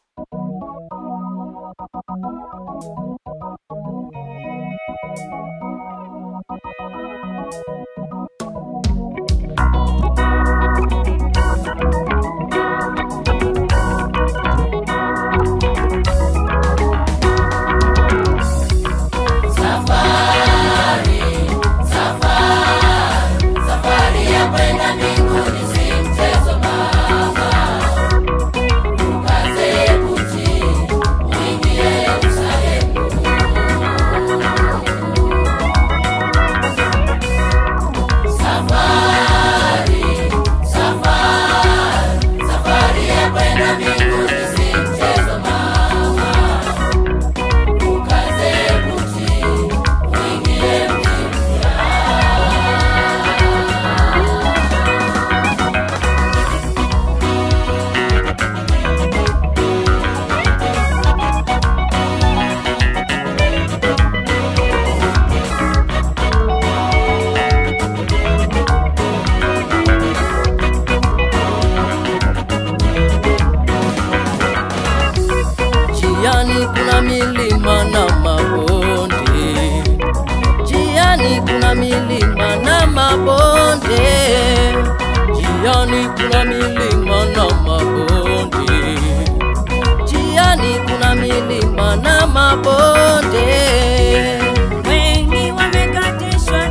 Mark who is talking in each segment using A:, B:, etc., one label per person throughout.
A: Jiani kuna milima na mabonde, jiani kuna milima na mabonde, jiani kuna milima na mabonde, jiani kuna milima na mabonde.
B: Wengi wamekatishwa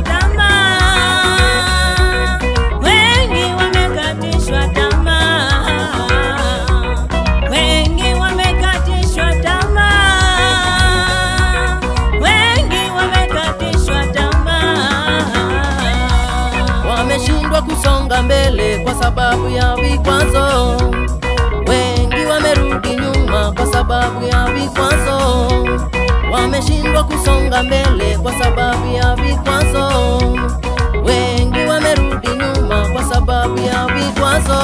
B: tamaa, wengi wamekatishwa tamaa, wengi wamekatishwa tamaa, wengi wamekatishwa tamaa.
A: Wameshindwa kusonga mbele kwa sababu ya vikwazo, wengi wamerudi nyuma kwa sababu ya vikwazo. Wameshindwa kusonga mbele kwa sababu ya vikwazo, wengi wamerudi nyuma kwa sababu ya vikwazo.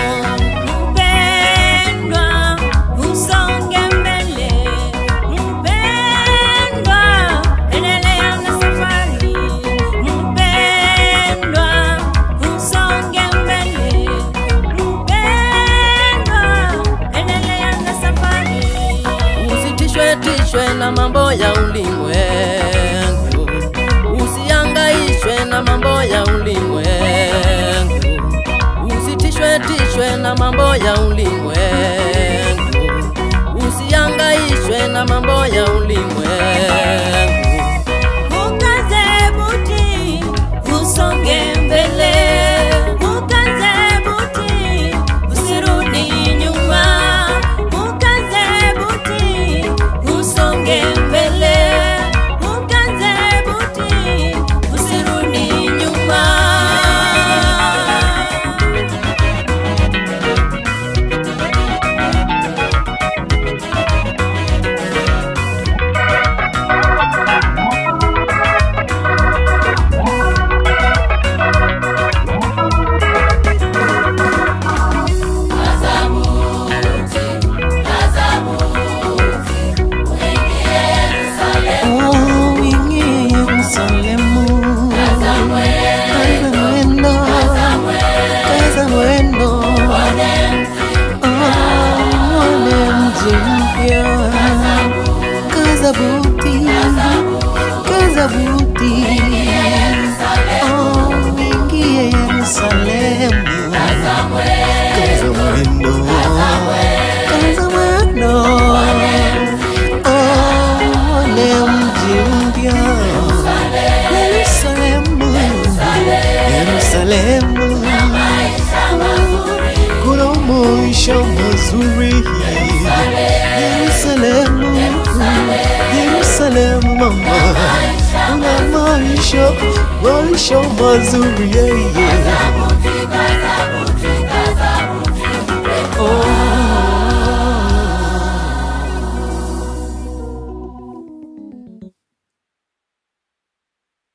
B: Mpendwa, usonge mbele. Mpendwa, endelea na safari. Mpendwa, usonge mbele. Mpendwa, endelea na safari.
A: Usitishwe na mambo ya ulimwengu, usihangaishwe na mambo ya ulimwengu, usitishwe na mambo ya ulimwengu, usihangaishwe na mambo ya ulimwengu.
B: Ukaze buti, usonge mbele. Ukaze buti, usirudi nyuma. Ukaze buti, usonge mbele. Ukaze buti, usirudi nyuma.
C: Yerusalemu mama, una maisha mazuri, yeah, yeah.